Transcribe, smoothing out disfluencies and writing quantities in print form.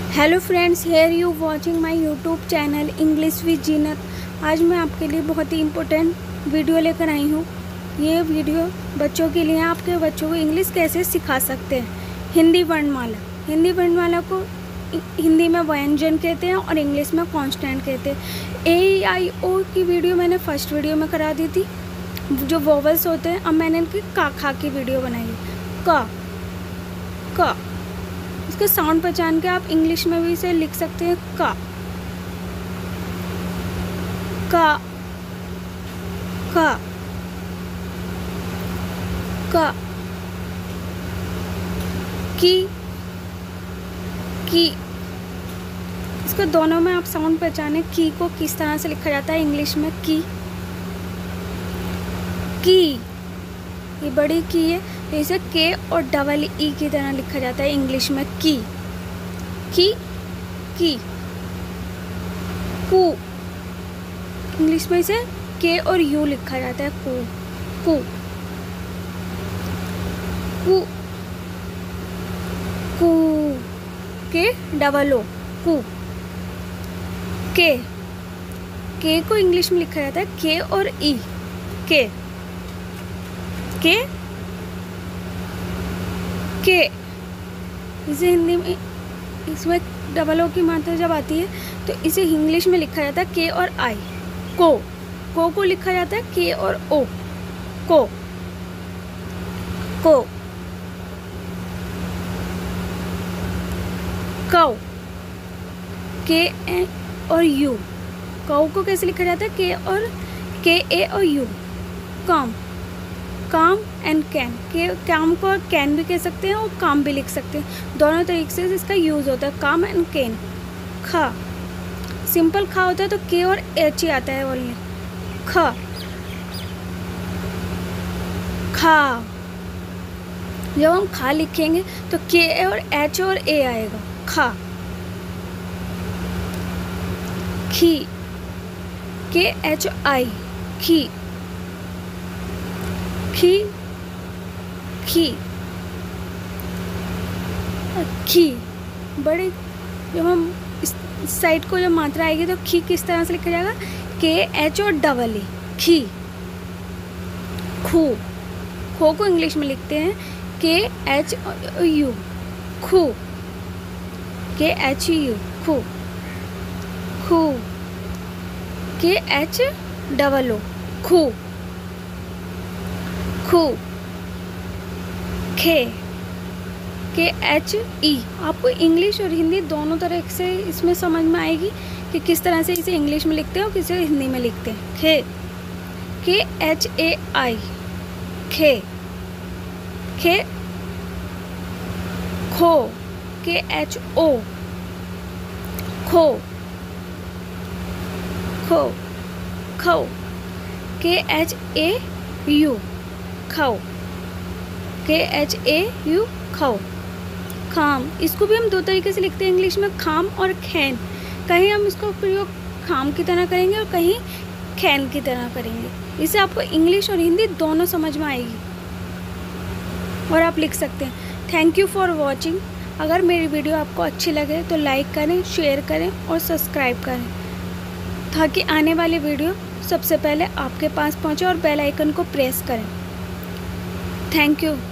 Hello friends, here you watching my YouTube channel English with Zeenat. आज मैं आपके लिए बहुत ही इम्पोर्टेंट वीडियो लेकर आई हूँ। ये वीडियो बच्चों के लिए है, आपके बच्चों को इंग्लिश कैसे सिखा सकते हैं। हिंदी वर्णमाला को हिंदी में व्यंजन कहते हैं और इंग्लिश में कॉन्स्टेंट कहते हैं। A-E-I-O की वीडियो मैंने फर्स्ट वीडियो में करा दी थी, जो वोवल्स होते हैं। अब मैंने इनकी का खा की वीडियो बनाई है। का इसके साउंड पहचान के आप इंग्लिश में भी इसे लिख सकते हैं। का की इसको दोनों में आप साउंड पहचाने। की को किस तरह से लिखा जाता है इंग्लिश में। की ये बड़ी की है, तो इसे के और डबल ई की तरह लिखा जाता है इंग्लिश में। की कू इंग्लिश में इसे के और यू लिखा जाता है। कू के डबल ओ कू। के को इंग्लिश में लिखा जाता है के और ई। के इसे हिंदी में, इसमें डबल ओ की मात्रा जब आती है तो इसे इंग्लिश में लिखा जाता है के और आई। को लिखा जाता है के और ओ। को कौ के ए और यू। कौ को कैसे लिखा जाता है के ए और यू। काम एंड कैन। काम को कैन भी कह सकते हैं और काम भी लिख सकते हैं। दोनों तरीके से इसका यूज़ होता है, काम एंड कैन। खा सिंपल खा होता है तो के और एच ही आता है बोलने। खा जब हम खा लिखेंगे तो के और एच और ए आएगा। खा। खी के एच आई। खी बड़े, जब हम इस साइड को जब मात्रा आएगी तो खी किस तरह से लिखा जाएगा। के एच और डबल ई। खी। खो को इंग्लिश में लिखते हैं के एच यू। खू के एच यू। खू के एच डबल ओ। खू के एच ई। आपको इंग्लिश और हिंदी दोनों तरह से इसमें समझ में आएगी कि किस तरह से इसे इंग्लिश में लिखते हैं और किसे हिंदी में लिखते हैं। के एच ए आई। खो के एच ओ। खो K H A U. K H A U. खाम, इसको भी हम दो तरीके से लिखते हैं इंग्लिश में, खाम और खैन। कहीं हम इसको प्रयोग खाम की तरह करेंगे और कहीं खैन की तरह करेंगे। इससे आपको इंग्लिश और हिंदी दोनों समझ में आएगी और आप लिख सकते हैं। Thank you for watching. अगर मेरी वीडियो आपको अच्छी लगे तो लाइक करें, शेयर करें और सब्सक्राइब करें, ताकि आने वाली वीडियो सबसे पहले आपके पास पहुंचे, और बेल आइकन को प्रेस करें। Thank you.